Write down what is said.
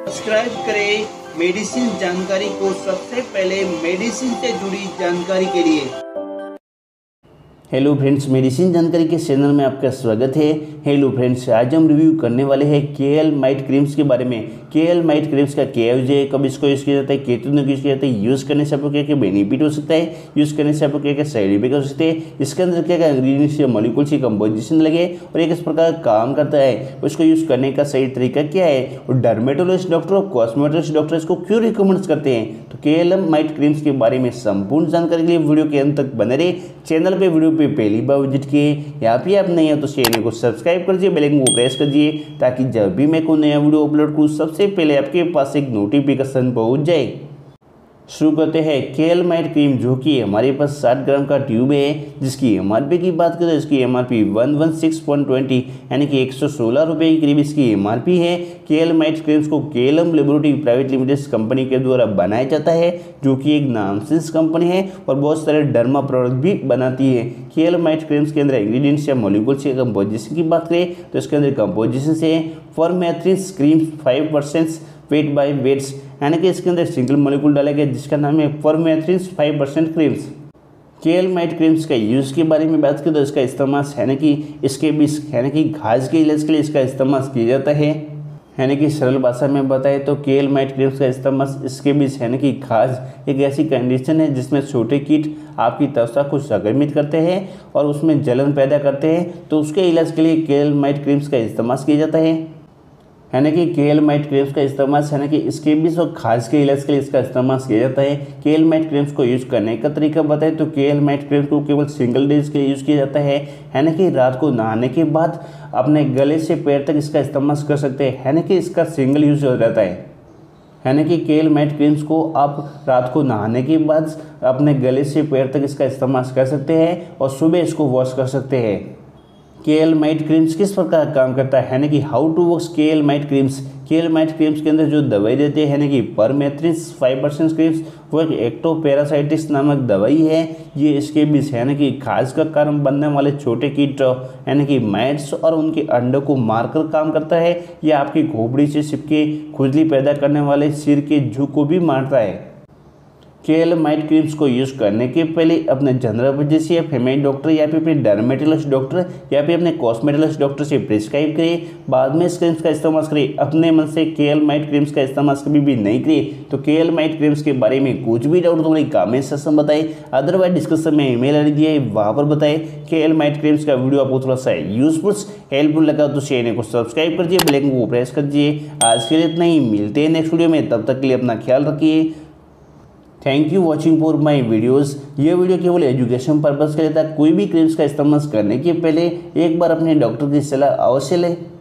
Subscribe करें medicine जानकारी को सबसे पहले मेडिसिन से जुड़ी जानकारी के लिए। हेलो फ्रेंड्स, मेडिसिन जानकारी के चैनल में आपका स्वागत है। हेलो फ्रेंड्स, आज हम रिव्यू करने वाले हैं केएल माइट क्रीम्स के बारे में। केएल माइट क्रीम्स का क्या यूज है, कब इसको यूज़ किया जाता है, कितने यूज़ किया जाता है, यूज़ करने से आपको क्या क्या बेनिफिट हो सकता है, यूज़ करने से आपको क्या क्या साइड इफेक्ट हो सकते हैं, इसके अंदर क्या क्या इंग्रीडियंट्स या मॉलिक्यूल्स की कंपोजिशन लगे और ये किस प्रकार काम करता है, उसको यूज़ करने का सही तरीका क्या है और डर्मेटोलॉजिस्ट डॉक्टर और कॉस्मेटोलॉजिस्ट डॉक्टर इसको क्यों रिकमेंड करते हैं। तो केएल माइट क्रीम्स के बारे में संपूर्ण जानकारी के लिए वीडियो के अंत तक बने रहे। चैनल पे वीडियो पे पहली बार विजिट किए, यहाँ पे आप नहीं हो तो चैनल को सब्सक्राइब कर दीजिए, बेल आइकन को प्रेस कर दीजिए ताकि जब भी मैं कोई नया वीडियो अपलोड करूँ सबसे पहले आपके पास एक नोटिफिकेशन पहुँच जाए। शुरू करते हैं केएल माइट क्रीम, जो कि हमारे पास 60 ग्राम का ट्यूब है, जिसकी एमआरपी की बात करें तो इसकी एमआरपी 116.20 यानी कि 116 रुपये के करीब इसकी एमआरपी है। केएल माइट क्रीम्स को KLM laboratory private limited company के द्वारा बनाया जाता है, जो कि एक नामचीन कंपनी है और बहुत सारे डर्मा प्रोडक्ट भी बनाती है। केएल माइट क्रीम्स के अंदर इंग्रीडियंट्स या मॉलिक्यूल्स के कंपोजिशन की बात करें तो इसके अंदर कंपोजिशन से permethrin cream 5% weight by weights यानी कि इसके अंदर सिंगल मॉलिक्यूल डाला गया जिसका नाम है permethrin 5% creams. KL mite creams का यूज़ के बारे में बात करें तो इसका इस्तेमाल यानी कि इसके बीच यानी कि घास के इलाज के लिए इसका इस्तेमाल किया जाता है। यानी कि सरल भाषा में बताए तो केएल माइट क्रीम्स का इस्तेमाल इसके बीच यानी कि घास एक ऐसी कंडीशन है जिसमें छोटे कीट आपकी त्वचा को संक्रमित करते हैं और उसमें जलन पैदा करते हैं, तो उसके इलाज के लिए केएल माइट क्रीम्स का इस्तेमाल किया जाता है। यानी कि केएल माइट क्रीम्स का इस्तेमाल यानी कि स्केबिस और खाज के इलाज के लिए इसका इस्तेमाल किया जाता है। केएल माइट क्रीम्स को यूज़ करने का तरीका बताएं तो केएल माइट क्रीम्स को केवल सिंगल डेज के लिए यूज़ किया जाता है, यानी कि रात को नहाने के बाद अपने गले से पैर तक इसका इस्तेमाल कर सकते हैं, यानी कि इसका सिंगल यूज हो जाता है। यानी कि केएल माइट क्रीम्स को आप रात को नहाने के बाद अपने गले से पैर तक इसका इस्तेमाल कर सकते हैं और सुबह इसको वॉश कर सकते हैं। केएल माइट क्रीम्स किस प्रकार काम करता है, यानी कि how to works KL mite creams. KL mite creams के अंदर जो दवाई देते हैं यानी कि परमेथ्रिन 5% क्रीम्स, वो एक एक्टोपैरासाइटिस नामक दवाई है। ये इसके बीच यानी कि खास का कारण बनने वाले छोटे कीट यानी कि माइट्स और उनके अंडों को मारकर काम करता है। यह आपकी खोपड़ी से चिपके खुजली पैदा करने वाले सिर के झुक को भी मारता है। केएल माइट क्रीम्स को यूज़ करने के पहले अपने जनरल फिजिशियन या फैमिली डॉक्टर या फिर अपने डर्मेटोलॉजिस्ट डॉक्टर या फिर अपने कॉस्मेटोलॉजिस्ट डॉक्टर से प्रिस्क्राइब करिए। बाद में इस क्रीम्स का इस्तेमाल करिए। अपने मन से केएल माइट क्रीम्स का इस्तेमाल कभी भी नहीं करिए। तो केएल माइट क्रीम्स के बारे में कुछ भी डाउट तो मेरे कमेंट सेक्शन में बताएं, अदरवाइज डिस्क्रिप्शन में ईमेल आईडी दिया है वहाँ पर बताएं। केएल माइट क्रीम्स का वीडियो आपको थोड़ा सा यूजफुल हेल्पफुल लगा तो चैनल को सब्सक्राइब कर दीजिए, बेल आइकन को प्रेस कर दीजिए। आज के लिए इतना ही, मिलते हैं नेक्स्ट वीडियो में, तब तक के लिए अपना ख्याल रखिए। Thank you watching for my videos. ये वीडियो केवल एजुकेशन पर्पज़ के लिए था। कोई भी क्रीम्स का इस्तेमाल करने के पहले एक बार अपने डॉक्टर की सलाह अवश्य लें।